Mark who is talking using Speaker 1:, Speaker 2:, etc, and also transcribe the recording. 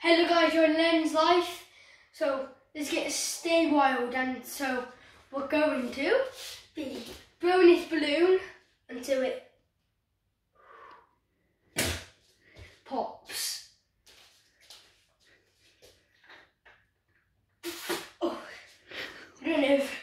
Speaker 1: Hello guys, you're in Len's Life. So let's get stay wild, and so we're going to be blowing this balloon until it pops. Oh, I don't know if